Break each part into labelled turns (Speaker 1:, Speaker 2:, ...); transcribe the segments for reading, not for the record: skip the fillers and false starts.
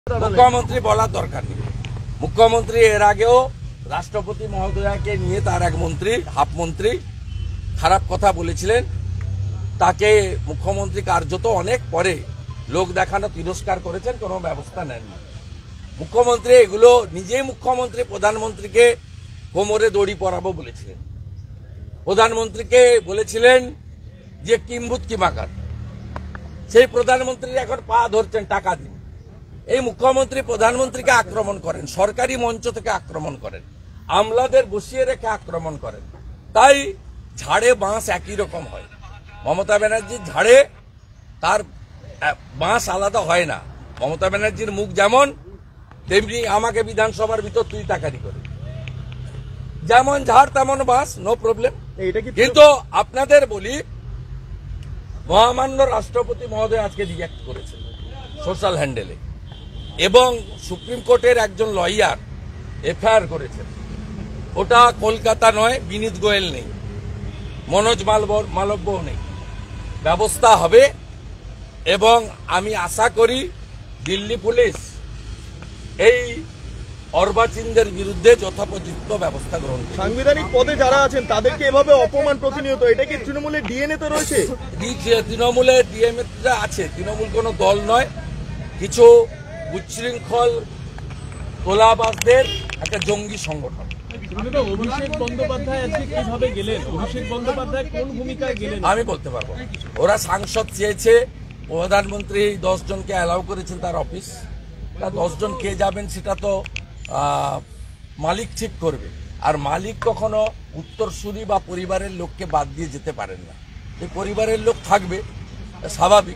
Speaker 1: মুখ্যমন্ত্রী বলার দরকার নেই। মুখ্যমন্ত্রী এর আগেও রাষ্ট্রপতি মহোদয়কে নিয়ে তার এক মন্ত্রী হাফ মন্ত্রী খারাপ কথা বলেছিলেন। তাকে মুখ্যমন্ত্রী কার্যত অনেক পরে লোক দেখানো তিরস্কার করেছেন, কোনো ব্যবস্থা নেননি। মুখ্যমন্ত্রী এগুলো নিজেই মুখ্যমন্ত্রী প্রধানমন্ত্রীকে কোমরে দড়ি পরাবো বলেছিলেন। প্রধানমন্ত্রীকে বলেছিলেন যে কিম্ভূত কিমাকার। সেই প্রধানমন্ত্রী এখন পা ধরছেন টাকা দিন। এই মুখ্যমন্ত্রী প্রধানমন্ত্রীকে আক্রমণ করেন, সরকারি মঞ্চ থেকে আক্রমণ করেন, আমলাদের বসিয়ে রেখে আক্রমণ করেন। তাই ঝাড়ে বাঁশ একই রকম হয়। মমতা ব্যানার্জির ঝাড়ে তার বাঁশ আলাদা হয় না। মমতা ব্যানার্জির মুখ যেমন, তেমনি আমাকে বিধানসভার ভিতর তুই তাকারি করে, যেমন ঝাড় তেমন বাঁশ, নো প্রবলেম। কিন্তু আপনাদের বলি, মহামান্য রাষ্ট্রপতি মহোদয় আজকে রিঅ্যাক্ট করেছেন সোশ্যাল হ্যান্ডেলে, এবং সুপ্রিম কোর্টের একজন লয়ার এফআইআর করেছেন। ওটা কলকাতা নয়, বিনীত গোয়েল নেই, মনোজ মালব্যও নেই। ব্যবস্থা হবে এবং আমি আশা করি দিল্লি পুলিশ এই অর্বাচীনদের বিরুদ্ধে যথোপযুক্ত ব্যবস্থা গ্রহণ করবে।
Speaker 2: সাংবিধানিক পদে যারা আছেন তাদেরকে এভাবে অপমান প্রতিনিয়ত, এটা কি তৃণমূলের ডিএনএ তে রয়েছে?
Speaker 1: তৃণমূলের ডিএনএ আছে। তৃণমূল কোনো দল নয়, কিছু উচ্ছৃঙ্খল তোলাবাজদের একটা জঙ্গি সংগঠন।
Speaker 2: অভিষেক বন্দ্যোপাধ্যায় আজকে কিভাবে গেলেন? অভিষেক বন্দ্যোপাধ্যায় কোন ভূমিকায় গেলেন
Speaker 1: আমি বলতে পারবো। ওরা সাংসদ চেয়েছে, প্রধানমন্ত্রী 10 জনকে অ্যালাউ করেছেন তার অফিস। তা 10 জন কে যাবেন সেটা তো মালিক ঠিক করবে। আর মালিক কখনো উত্তরসূরি বা পরিবারের লোককে বাদ দিয়ে যেতে পারেন না। এই পরিবারের লোক থাকবে, স্বাভাবিক।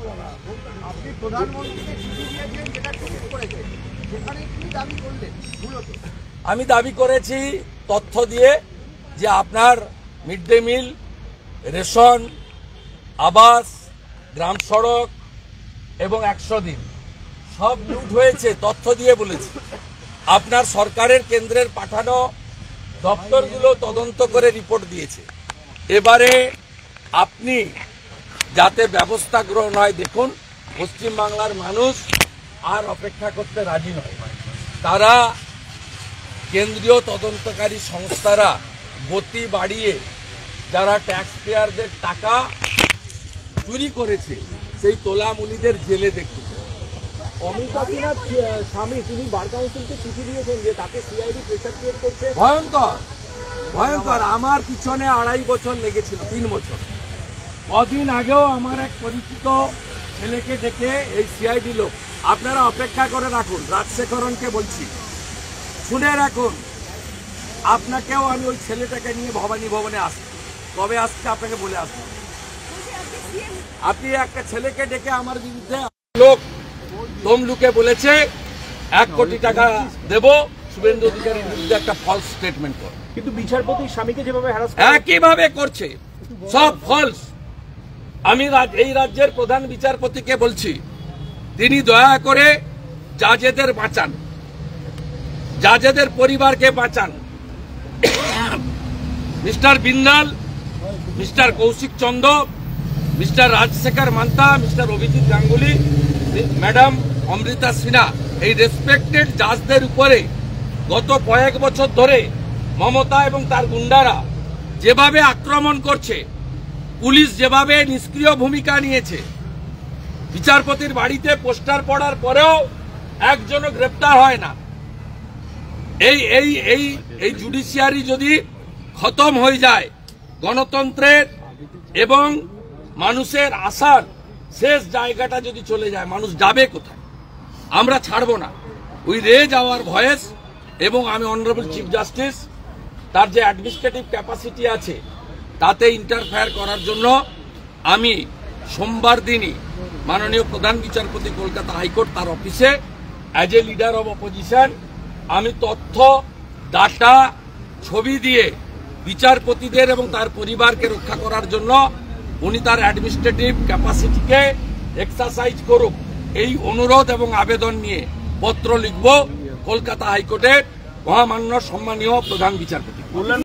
Speaker 1: আমি দাবি করেছি তথ্য দিয়ে যে আপনার মিড ডে মিল, রেশন, আবাস, গ্রাম সড়ক এবং 100 দিন সব লুট হয়েছে, তথ্য দিয়ে বলেছি। আপনার সরকারের কেন্দ্রের পাঠানো দপ্তরগুলো তদন্ত করে রিপোর্ট দিয়েছে। এবারে আপনি যাতে ব্যবস্থা গ্রহণ হয় দেখুন। পশ্চিমবাংলার মানুষ আর অপেক্ষা করতে রাজি নয়। তারা কেন্দ্রীয় তদন্তকারী সংস্থারা গতি বাড়িয়ে যারা ট্যাক্স পেয়ারদের টাকা চুরি করেছে সেই তোলামুলিদের জেলে দেখতে।
Speaker 2: অমিতা সিনহার স্বামী তিনি বার কাউন্সিলকে চিঠি দিয়েছেন যে তাকে সিআইডি প্রেসার ক্রিয়েট করছে।
Speaker 1: ভয়ঙ্কর ভয়ঙ্কর। আমার পিছনে 2.5 বছর লেগেছিল, 3 বছর। কদিন আগেও আমার এক পরিচিত ছেলেকে দেখে এই সিআইডি লোক, আপনারা অপেক্ষা করে রাখুন, রাজশেখরনকে বলছি, শুনে রাখুন। আপনাকেও আমি ওই ছেলেটাকে নিয়ে ভবানী ভবনে আসছি, কবে আসছে আপনাকে বলে আসবো। আপনি একটা ছেলেকে ডেকে আমার বিরুদ্ধে লোক তমলুকে বলেছে 1 কোটি টাকা দেব, শুভেন্দু অধিকারীর বিরুদ্ধে একটা ফলস স্টেটমেন্ট করে।
Speaker 2: কিন্তু বিচারপতির স্বামীকে যেভাবে হ্যারাস
Speaker 1: একইভাবে করছে, সব ফলস। আমি এই রাজ্যের প্রধান বিচারপতিকে বলছি, তিনি দয়া করে জাজেদের বাঁচান, জাজেদের পরিবারকে বাঁচান। Mister Bindal, mister Kaushik Chandra, mister Rajasekhar Mantha, mister Abhijit Ganguly, madam Amrita Sinha, এই রেসপেক্টেড জাজদের উপরে গত কয়েক বছর ধরে মমতা এবং তার গুন্ডারা যেভাবে আক্রমণ করছে, পুলিশ যেভাবে নিষ্ক্রিয় ভূমিকা নিয়েছে, বিচারপতির বাড়িতে পোস্টার পড়ার পরেও একজনও গ্রেপ্তার হয় না। এই জুডিশিয়ারি যদি খতম হয়ে যায়, গণতন্ত্রের এবং মানুষের আশার শেষ জায়গাটা যদি চলে যায়, মানুষ যাবে কোথায়? আমরা ছাড়ব না। We raise our voice. এবং আমি অনারেবল চিফ জাস্টিস তার যে অ্যাডমিনিস্ট্রেটিভ ক্যাপাসিটি আছে তাতে ইন্টারফেয়ার করার জন্য আমি সোমবার দিনই মাননীয় প্রধান বিচারপতি কলকাতা হাইকোর্ট তার অফিসে as a leader of opposition আমি তথ্য, ডাটা, ছবি দিয়ে বিচারপতিদের এবং তার পরিবারকে রক্ষা করার জন্য উনি তার অ্যাডমিনিস্ট্রেটিভ ক্যাপাসিটিকে এক্সারসাইজ করুক, এই অনুরোধ এবং আবেদন নিয়ে পত্র লিখব কলকাতা হাইকোর্টের মহামান্য সম্মানীয় প্রধান বিচারপতি।